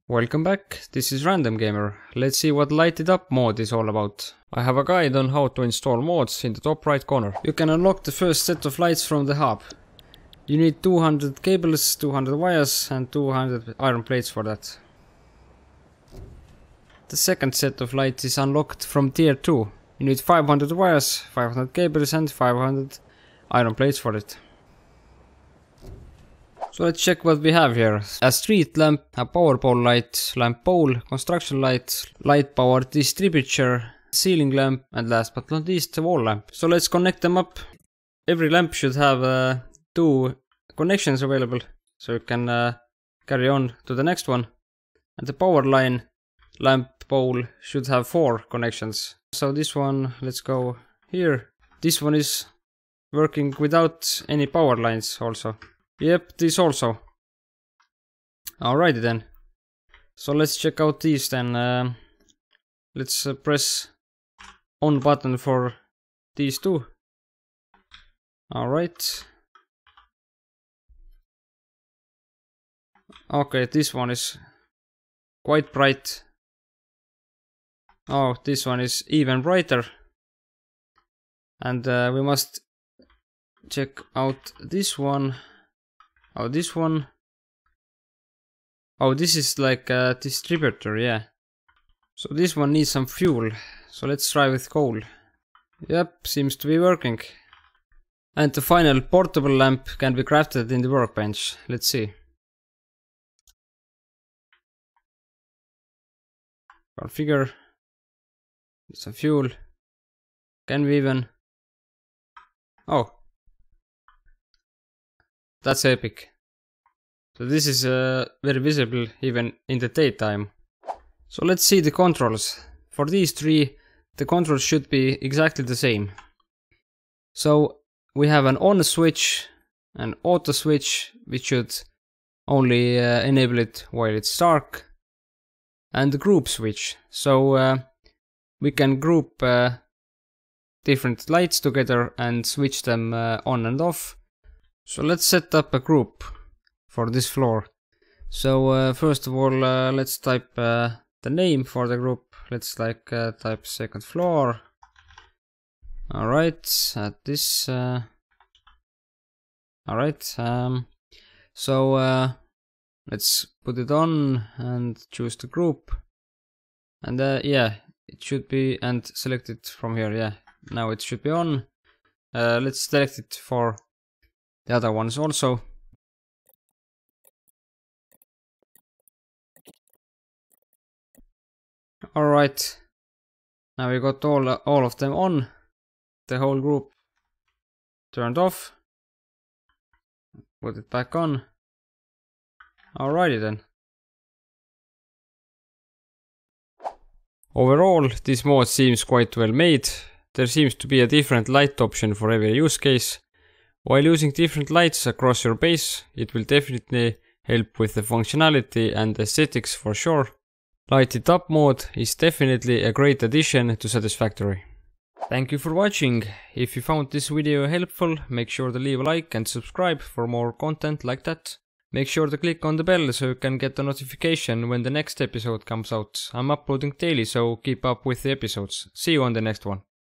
Welcome back, this is Random Gamer. Let's see what Light It Up mod is all about. I have a guide on how to install mods in the top right corner. You can unlock the first set of lights from the hub. You need 200 cables, 200 wires and 200 iron plates for that. The second set of lights is unlocked from tier 2. You need 500 wires, 500 cables and 500 iron plates for it. So let's check what we have here. A street lamp, a power pole light, lamp pole, construction light, light power distributor, ceiling lamp, and last but not least, a wall lamp. So let's connect them up. Every lamp should have 2 connections available, so you can carry on to the next one. And the power line lamp pole should have 4 connections. So this one, let's go here. This one is working without any power lines also. Yep, this also. Alrighty then. So let's check out these then. Let's press on button for these 2. Alright. Okay, this one is quite bright. Oh, this one is even brighter. And we must check out this one. Oh, this one. Oh, this is like a distributor, yeah. So this one needs some fuel. So let's try with coal. Yep, seems to be working. And the final portable lamp can be crafted in the workbench. Let's see. Configure. Some fuel. Can we even... Oh. That's epic. So this is very visible even in the daytime. So let's see the controls. For these 3, the controls should be exactly the same. So we have an on switch, an auto switch, which should only enable it while it's dark, and the group switch. So we can group different lights together and switch them on and off. So let's set up a group for this floor. So first of all, let's type the name for the group. Let's type second floor. Alright, at this. Alright, so let's put it on and choose the group. And yeah, it should be, and select it from here, yeah. Now it should be on. Let's select it for the other ones also. Alright. Now we got all of them on. The whole group turned off. Put it back on. Alrighty then. Overall, this mod seems quite well made. There seems to be a different light option for every use case. While using different lights across your base, it will definitely help with the functionality and aesthetics for sure. Light It Up mode is definitely a great addition to Satisfactory. Thank you for watching. If you found this video helpful, make sure to leave a like and subscribe for more content like that. Make sure to click on the bell so you can get a notification when the next episode comes out. I'm uploading daily, so keep up with the episodes. See you on the next one.